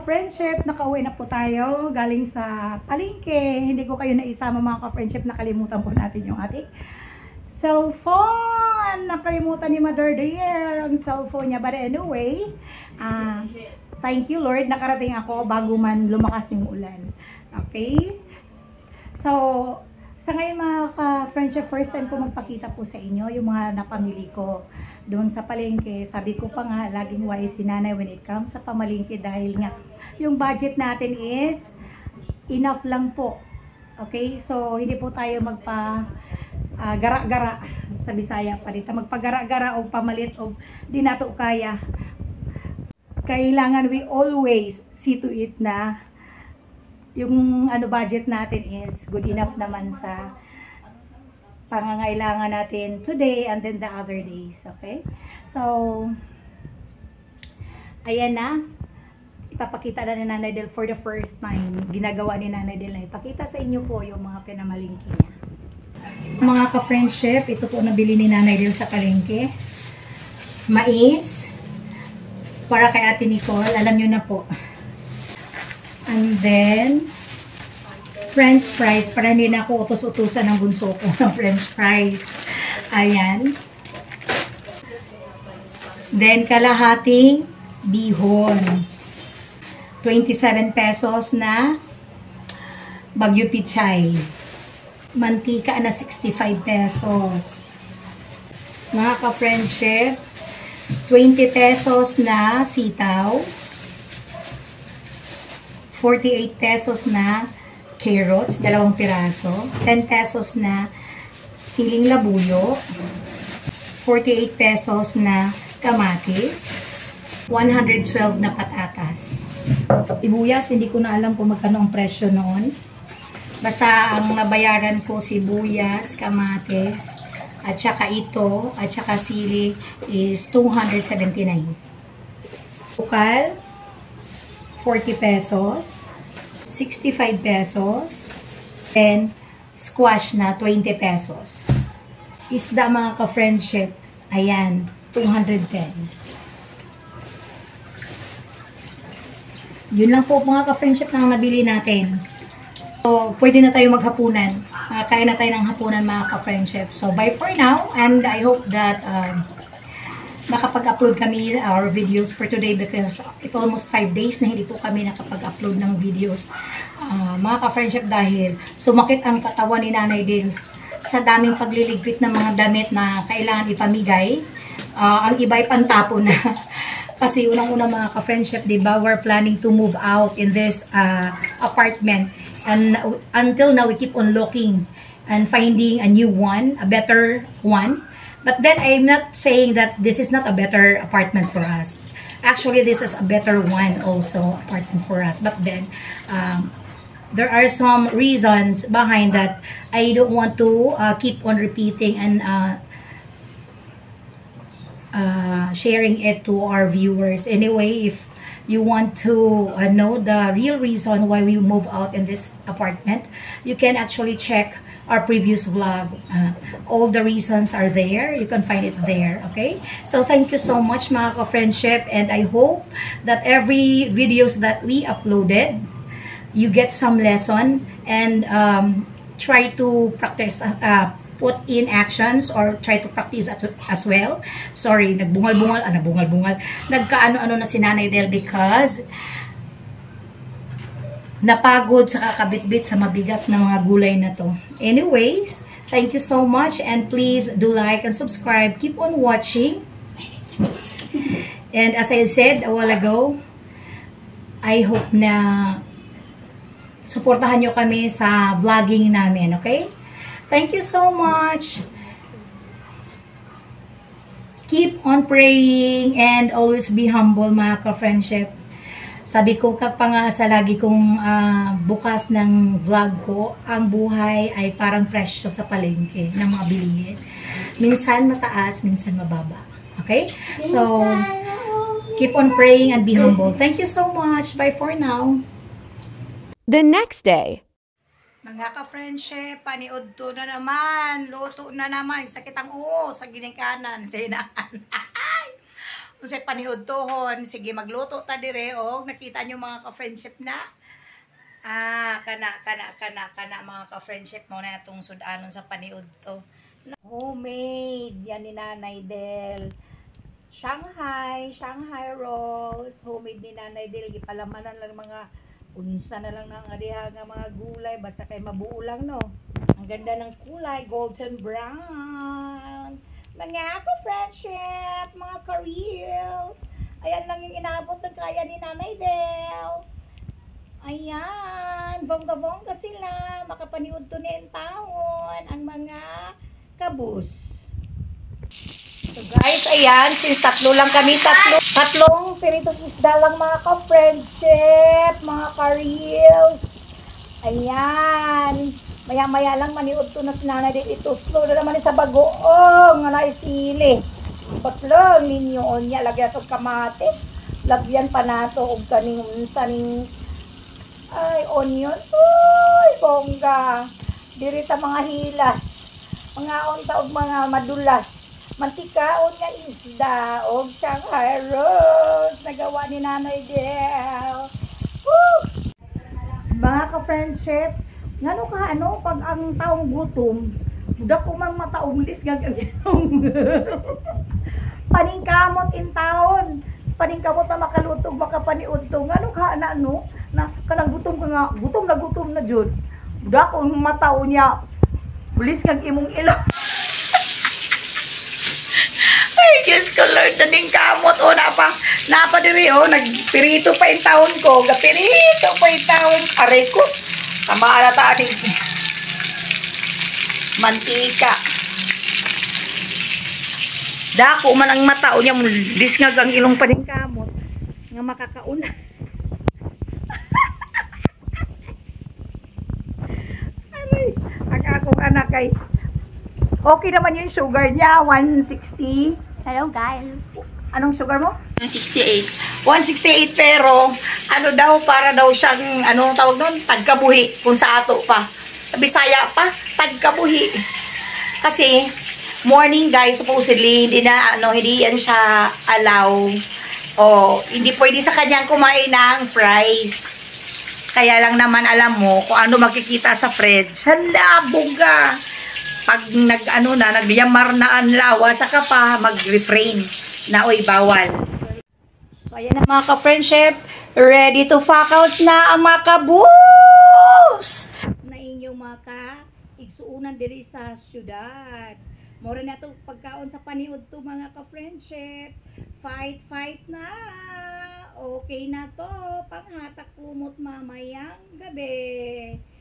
ka-friendship, nakauwi na po tayo galing sa palengke. Hindi ko kayo naisama mga ka-friendship, nakalimutan po natin yung ating cellphone. Nakalimutan ni Mother Dear ang cellphone niya. But anyway, thank you Lord, nakarating ako bago man lumakas yung ulan. Okay? So, sa ngayon mga ka-friendship, first time ko magpakita po sa inyo yung mga napamili ko doon sa palengke. Sabi ko pa nga, laging wise si nanay when it comes sa pamalingke dahil nga yung budget natin is enough lang po. Okay? So, hindi po tayo gara-gara sa Bisaya pa dito. Magpagara-gara o pamalit o di nato kaya. Kailangan we always see to it na yung budget natin is good enough naman sa pangangailangan natin today and then the other days. Okay? So, ayan na. Ipapakita na ni Nanay Del for the first time. Ginagawa ni Nanay Del na ipakita sa inyo po yung mga pinamalingki niya. Mga ka-friendship, ito po nabili ni Nanay Del sa palengke. Mais. Para kay Ate Nicole. Alam nyo na po. And then, French fries, para hindi na ako utos-utusan ng bunso ko ng French fries. Ayan. Then, kalahating bihon. 27 pesos na Bagyo Pichay. Mantika na 65 pesos. Mga ka-friendship, 20 pesos na sitaw. 48 pesos na carrots, 2 piraso. 10 pesos na siling labuyo. 48 pesos na kamatis. 112 na patatas. Sibuyas, hindi ko na alam kung magkano ang presyo noon. Basta ang nabayaran ko sibuyas, kamatis, at saka ito, at saka sili is 279. Bukal, 40 pesos. 65 pesos. And squash na 20 pesos. Isda mga ka-friendship, ayan, 210. Yun lang po mga ka-friendship na nabili natin. So, pwede na tayo maghapunan. Kain na tayo ng hapunan mga ka-friendship. So, bye for now. And I hope that nakapag-upload kami our videos for today because it's almost 5 days na hindi po kami nakapag-upload ng videos. Mga ka-friendship, dahil sumakit ang katawan ni Nanay din sa daming pagliligpit ng mga damit na kailangan ipamigay. Ang iba ay pantapon na. Kasi unang-una mga ka-friendship, diba, we're planning to move out in this apartment. And until now, we keep on looking and finding a new one, a better one. But then, I'm not saying that this is not a better apartment for us. Actually, this is a better one also, apartment for us. But then, there are some reasons behind that. I don't want to keep on repeating and sharing it to our viewers. Anyway, if you want to know the real reason why we move out in this apartment, you can actually check our previous vlog. All the reasons are there. You can find it there. Okay? So, thank you so much mga ka-friendship. And I hope that every videos that we uploaded, you get some lesson and try to practice, put in actions or try to practice as well. Sorry, nagbungal-bungal. Nabungal-bungal. Nagkaano-ano na si Nanay Del because napagod sa kakabitbit sa mabigat na mga gulay na to. Anyways, thank you so much and please do like and subscribe. Keep on watching. And as I said a while ago, I hope na suportahan nyo kami sa vlogging namin, okay? Thank you so much. Keep on praying and always be humble mga ka-friendship. Sabi ko pa nga sa lagi kong bukas ng vlog ko, ang buhay ay parang presyo sa palengke ng mga bilihin. Minsan mataas, minsan mababa. Okay? So, keep on praying and be humble. Thank you so much. Bye for now. The next day. Mga ka-friendship, paniod to na naman. Luto na naman. Sakit ang uo sa ginikanan. Sinaan. Kung sa paniod tohon, sige magluto ta dire og nakita nyo mga ka-friendship na. Kana mga ka-friendship mo na itong sudanon sa paniod to. Homemade yan ni Nanay Del. Shanghai rolls, homemade ni Nanay Del. Gipalamanan lang mga unsa na lang ng ariha nga mga gulay basta kay mabuo lang no. Ang ganda ng kulay, golden brown. Mga ka-friendship, mga ka-reels. Ayan lang yung inaabot ng kaya ni Nanay Del. Ayan, bongga-bongga sila. Makapaniod to na yung taon ang mga kabus. So guys, ayan, since tatlo lang kami, tatlong piritong isda lang mga ka-friendship, mga ka-reels. Ayan. Maya-maya lang maniud to na si Nanay Del. Ito, slow na naman sa bagoong nga naisili. Batlong ninyo niya, lagyan ito kamatis. Lagyan pa nato og kaning ay, onion. Uy, bongga. Dirita mga hilas. Mga unta og mga madulas. Mantikaon nga isda og Shanghai rolls. Nagawa ni Nanay Del. Woo! Mga ka-friendship, ngano ka pag ang taong gutom, budak ko mang mataumlis gagaginaw. Paningkamot in taon. Paningkamot na makalutog makapaniud to. Ngano ka na kanang gutom ka nga, gutom na jud. Budak ko mataon niya. Bulis kag imong ilong. Ay, Diyos ko Lord, daning kamot. O, napa diri, nagpirito pa yung taon ko. Gapirito pa yung taon. Aray ko. Tamaan na taan mantika. Dako man ang matao niya, disngag ang ilong pa rin kamot. Nga makakauna. Aray, ang akong anak ay okay naman yung sugar niya, 160. Hello guys. Anong sugar mo? 168. 168 pero daw para daw siyang tawag doon, tagkabuhi kung sa ato pa. Sa Bisaya pa, tagkabuhi. Kasi morning guys, supposedly hindi yan siya allow. Hindi pwede sa kanyang kumain ng fries. Kaya lang naman alam mo kung ano makikita sa fridge. Hala, buga. Pag nagliyamar na ang lawa, saka pa mag-refrain na bawal. So, ayan na mga ka-friendship, ready to fackles na ang mga kabus na inyong mga ka-igsuunan diri sa syudad. Mora na ito pagkaon sa paniud to mga ka-friendship. Fight na. Okay na to. Panghatak kumot mamayang gabi.